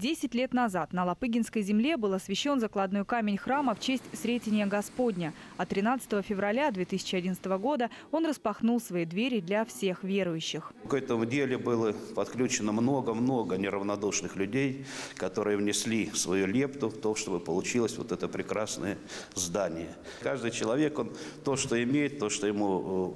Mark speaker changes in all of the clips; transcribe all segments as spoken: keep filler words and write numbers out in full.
Speaker 1: Десять лет назад на Лопыгинской земле был освящен закладной камень храма в честь Сретения Господня. А тринадцатого февраля две тысячи одиннадцатого года он распахнул свои двери для всех верующих.
Speaker 2: К этому делу было подключено много-много неравнодушных людей, которые внесли свою лепту в то, чтобы получилось вот это прекрасное здание. Каждый человек, он то, что имеет, то, что ему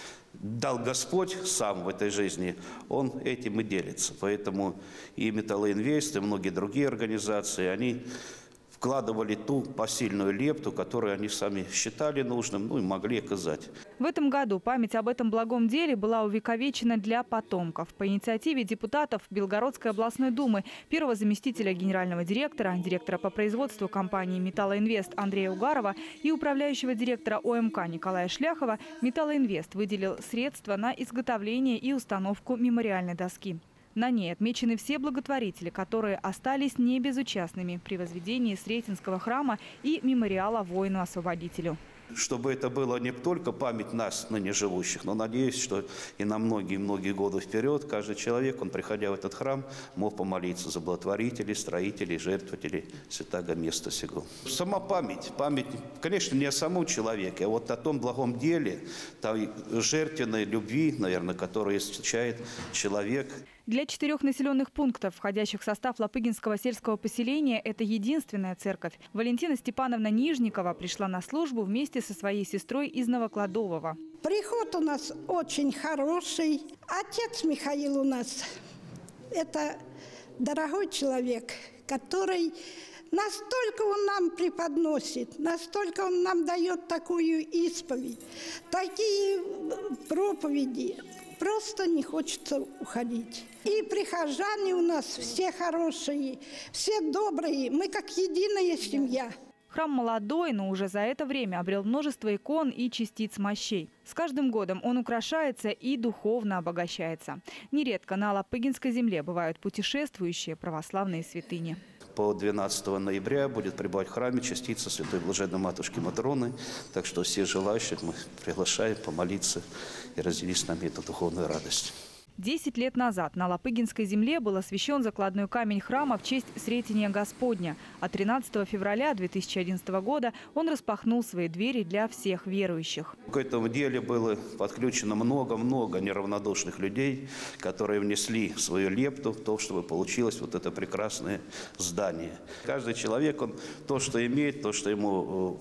Speaker 2: дал Господь сам в этой жизни, он этим и делится. Поэтому и Металлоинвест, и многие другие организации, они вкладывали ту посильную лепту, которую они сами считали нужным, ну и могли оказать.
Speaker 1: В этом году память об этом благом деле была увековечена для потомков. По инициативе депутатов Белгородской областной думы, первого заместителя генерального директора, директора по производству компании «Металлоинвест» Андрея Угарова и управляющего директора О М К Николая Шляхова, «Металлоинвест» выделил средства на изготовление и установку мемориальной доски. На ней отмечены все благотворители, которые остались небезучастными при возведении Сретенского храма и мемориала воину-освободителю.
Speaker 2: Чтобы это было не только память нас, ныне живущих, но надеюсь, что и на многие-многие годы вперед каждый человек, он, приходя в этот храм, мог помолиться за благотворителей, строителей, жертвователей святаго места сего. Сама память, память, конечно, не о самом человеке, а вот о том благом деле, той жертвенной любви, наверное, которую источает человек.
Speaker 1: Для четырех населенных пунктов, входящих в состав Лопыгинского сельского поселения, это единственная церковь. Валентина Степановна Нижникова пришла на службу вместе со своей сестрой из Новокладового.
Speaker 3: Приход у нас очень хороший. Отец Михаил у нас – это дорогой человек, который настолько он нам преподносит, настолько он нам дает такую исповедь, такие проповеди. Просто не хочется уходить. И прихожане у нас все хорошие, все добрые. Мы как единая семья.
Speaker 1: Храм молодой, но уже за это время обрел множество икон и частиц мощей. С каждым годом он украшается и духовно обогащается. Нередко на Лопыгинской земле бывают путешествующие православные святыни.
Speaker 2: По двенадцатого ноября будет пребывать в храме частица Святой Блаженной Матушки Матроны. Так что всех желающих мы приглашаем помолиться и разделить с нами эту духовную радость.
Speaker 1: Десять лет назад на Лопыгинской земле был освящен закладной камень храма в честь Сретения Господня. А тринадцатого февраля две тысячи одиннадцатого года он распахнул свои двери для всех верующих.
Speaker 2: К этому делу было подключено много-много неравнодушных людей, которые внесли свою лепту в то, чтобы получилось вот это прекрасное здание. Каждый человек, он то, что имеет, то, что ему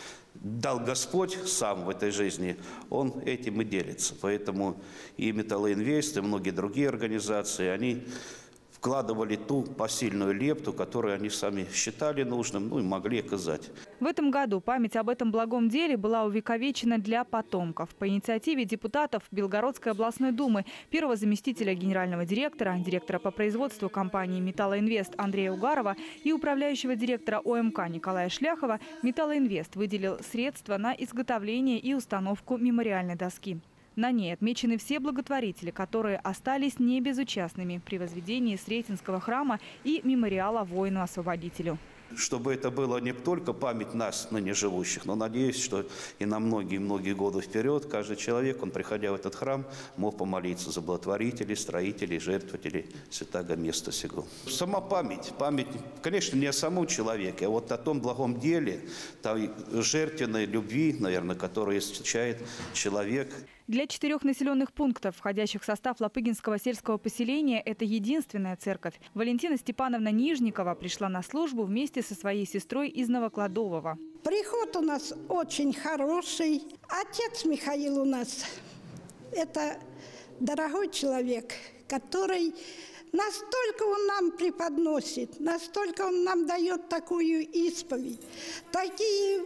Speaker 2: дал Господь сам в этой жизни, он этим и делится. Поэтому и Металлоинвест, и многие другие организации, они вкладывали ту посильную лепту, которую они сами считали нужным, ну и могли оказать.
Speaker 1: В этом году память об этом благом деле была увековечена для потомков. По инициативе депутатов Белгородской областной думы, первого заместителя генерального директора, директора по производству компании «Металлоинвест» Андрея Угарова и управляющего директора О М К Николая Шляхова, «Металлоинвест» выделил средства на изготовление и установку мемориальной доски. На ней отмечены все благотворители, которые остались небезучастными при возведении Сретенского храма и мемориала воину-освободителю.
Speaker 2: Чтобы это было не только память нас, ныне живущих, но надеюсь, что и на многие-многие годы вперед каждый человек, он, приходя в этот храм, мог помолиться за благотворителей, строителей, жертвователей святаго места сего. Сама память, память, конечно, не о самом человеке, а вот о том благом деле, той жертвенной любви, наверное, которую источает человек.
Speaker 1: Для четырех населенных пунктов, входящих в состав Лопыгинского сельского поселения, это единственная церковь. Валентина Степановна Нижникова пришла на службу вместе со своей сестрой из Новокладового.
Speaker 3: Приход у нас очень хороший. Отец Михаил у нас – это дорогой человек, который настолько он нам преподносит, настолько он нам дает такую исповедь, такие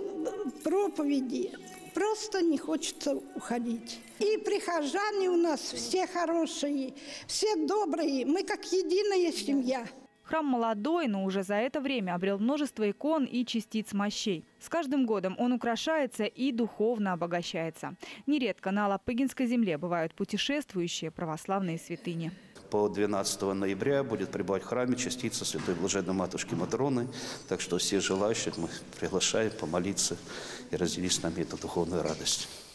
Speaker 3: проповеди. Просто не хочется уходить. И прихожане у нас все хорошие, все добрые. Мы как единая семья.
Speaker 1: Храм молодой, но уже за это время обрел множество икон и частиц мощей. С каждым годом он украшается и духовно обогащается. Нередко на Лопыгинской земле бывают путешествующие православные святыни.
Speaker 2: По двенадцатого ноября будет пребывать в храме частица Святой Блаженной Матушки Матроны. Так что всех желающих мы приглашаем помолиться и разделить с нами эту духовную радость.